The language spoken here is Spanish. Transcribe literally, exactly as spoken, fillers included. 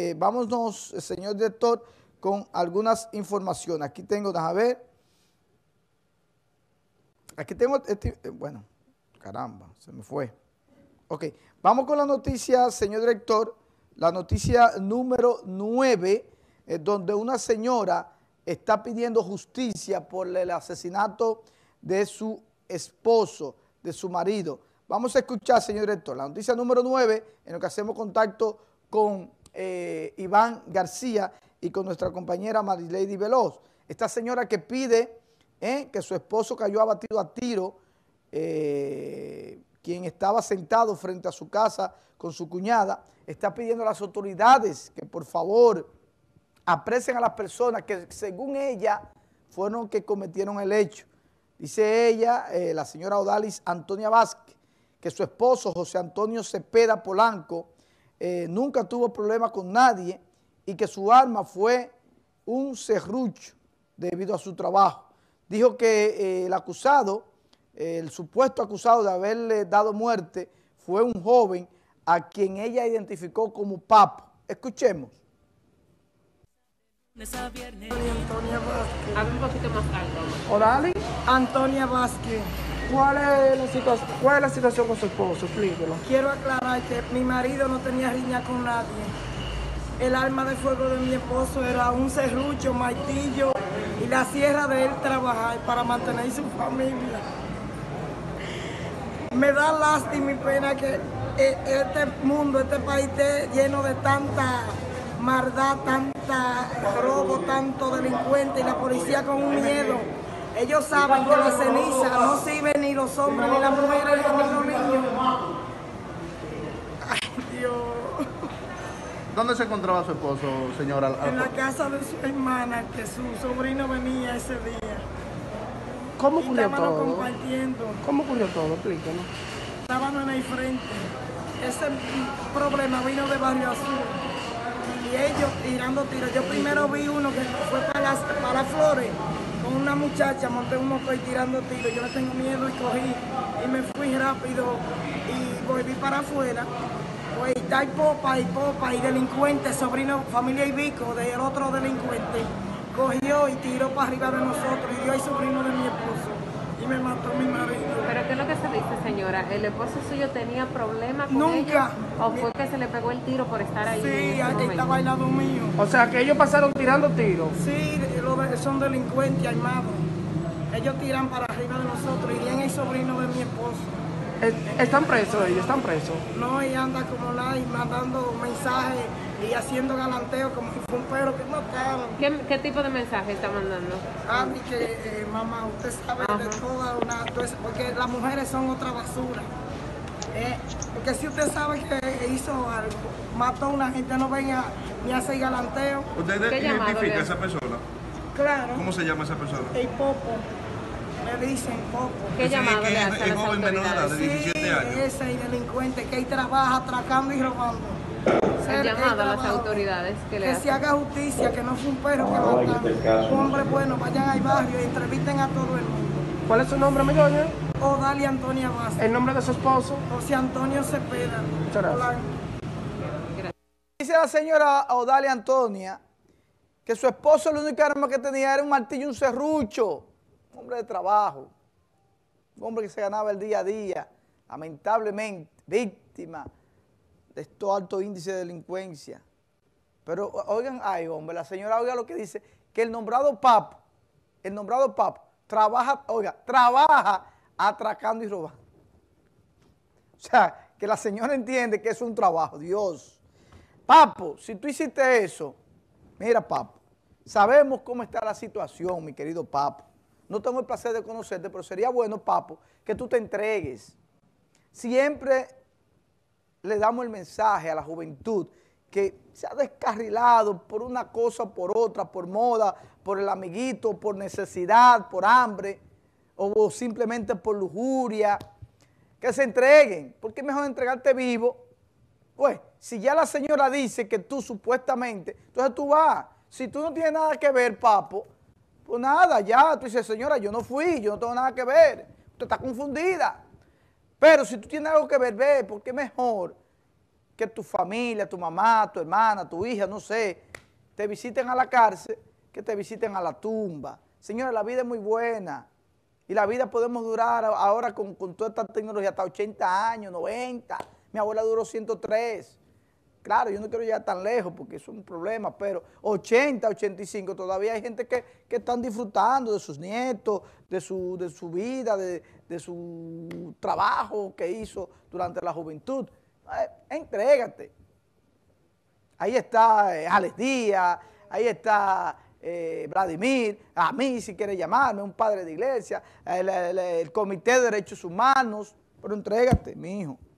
eh, vámonos, señor director, con algunas informaciones. Aquí tengo, déjame ver. Aquí tengo, este, bueno, caramba, se me fue. Ok, vamos con la noticia, señor director. La noticia número nueve, eh, donde una señora está pidiendo justicia por el asesinato de su esposo, de su marido. Vamos a escuchar, señor director, la noticia número nueve, en la que hacemos contacto con eh, Iván García y con nuestra compañera Marilady Veloz. Esta señora que pide eh, que su esposo cayó abatido a tiro, eh, quien estaba sentado frente a su casa con su cuñada, está pidiendo a las autoridades que por favor aprecien a las personas que según ella fueron que cometieron el hecho. Dice ella, eh, la señora Odalis Antonia Vázquez, que su esposo José Antonio Cepeda Polanco eh, nunca tuvo problema con nadie y que su arma fue un serrucho debido a su trabajo. Dijo que eh, el acusado, eh, el supuesto acusado de haberle dado muerte fue un joven a quien ella identificó como Papo. Escuchemos. Antonia Vázquez. Habla un poquito más alto. Odali, Antonia Vázquez. ¿Cuál es, la situación, ¿Cuál es la situación con su esposo? Explíquelo. Quiero aclarar que mi marido no tenía riña con nadie. El arma de fuego de mi esposo era un serrucho, martillo y la sierra de él trabajar para mantener su familia. Me da lástima y pena que este mundo, este país esté lleno de tanta maldad, tanta robo, tanto delincuente y la policía con un miedo. Ellos saben que la ceniza no sirve ni los hombres, ni las mujeres, ni los niños. Ay, Dios. ¿Dónde se encontraba su esposo, señora? En la casa de su hermana, que su sobrino venía ese día. ¿Cómo Y ocurrió estábamos todo? compartiendo. ¿Cómo ocurrió todo? Explíquenos. Estábamos en el frente. Ese problema vino de Barrio Azul. Y ellos tirando tiros. Yo primero vi uno que fue para las, para Flores, con una muchacha, monté un motor y tirando tiros. Yo le tengo miedo y cogí. Y me fui rápido y volví para afuera. Pues está y popa y popa y delincuente, sobrino, familia Ibico, del otro delincuente, cogió y tiró para arriba de nosotros y dio al sobrino de mi esposo y me mató mi marido. ¿Pero qué es lo que se dice, señora? ¿El esposo suyo tenía problemas con Nunca. ella? ¿O fue que se le pegó el tiro por estar ahí? Sí, en ese aquí estaba al lado mío. O sea, que ellos pasaron tirando tiros. Sí, lo de- son delincuentes armados. Ellos tiran para arriba de nosotros y viene el sobrino de mi esposo. Eh, ¿Están presos ellos? ¿Están presos? No, y anda como la y mandando mensajes y haciendo galanteo como si fue un perro que mataron. ¿Qué, ¿Qué tipo de mensaje está mandando? Ah, y que eh, mamá, usted sabe de toda una... Entonces, porque las mujeres son otra basura. Eh, porque si usted sabe que hizo algo, mató a una gente, no venga ni a hacer galanteo. ¿Usted ¿Qué llamado identifica le- a esa persona? Claro. ¿Cómo se llama esa persona? El popo. Me dicen popo. ¿Qué Ese llamado que le es- hace a es las joven menor de edad, autoridades? de diecisiete años. Ese delincuente que ahí trabaja atracando y robando. El Él- llamado él a las trabaja. autoridades que le Que hacen. se haga justicia, que no fue un perro que mataron. Un hombre bueno, vayan al barrio y entrevisten a todo el mundo. ¿Cuál es su nombre, mi doña? Odalia Antonia Vázquez. ¿El nombre de su esposo? José Antonio Cepeda. Muchas gracias. Hola. Dice la señora Odalia Antonia que su esposo la única arma que tenía era un martillo y un serrucho. Un hombre de trabajo. Un hombre que se ganaba el día a día. Lamentablemente, víctima de estos altos índices de delincuencia. Pero oigan, ay hombre, la señora oiga lo que dice, que el nombrado Papo, el nombrado Papo, trabaja, oiga, trabaja atracando y robando. O sea, que la señora entiende que es un trabajo, Dios. Papo, si tú hiciste eso, mira Papo, sabemos cómo está la situación, mi querido Papo. No tengo el placer de conocerte, pero sería bueno, Papo, que tú te entregues. Siempre le damos el mensaje a la juventud que se ha descarrilado por una cosa o por otra, por moda, por el amiguito, por necesidad, por hambre, o simplemente por lujuria, que se entreguen, porque es mejor entregarte vivo. Pues, si ya la señora dice que tú supuestamente, entonces tú vas. Si tú no tienes nada que ver, Papo, pues nada, ya, tú dices, señora, yo no fui, yo no tengo nada que ver, usted está confundida. Pero si tú tienes algo que ver, ve, porque es mejor que tu familia, tu mamá, tu hermana, tu hija, no sé, te visiten a la cárcel, que te visiten a la tumba. Señores, la vida es muy buena. Y la vida podemos durar ahora con, con toda esta tecnología hasta ochenta años, noventa. Mi abuela duró ciento tres. Claro, yo no quiero llegar tan lejos porque eso es un problema, pero ochenta, ochenta y cinco, todavía hay gente que, que están disfrutando de sus nietos, de su, de su vida, de, de su trabajo que hizo durante la juventud. Eh, entrégate. Ahí está eh, Alex Díaz, ahí está eh, Vladimir, a mí si quiere llamarme, un padre de iglesia, el, el, el Comité de Derechos Humanos, pero entrégate, mi hijo.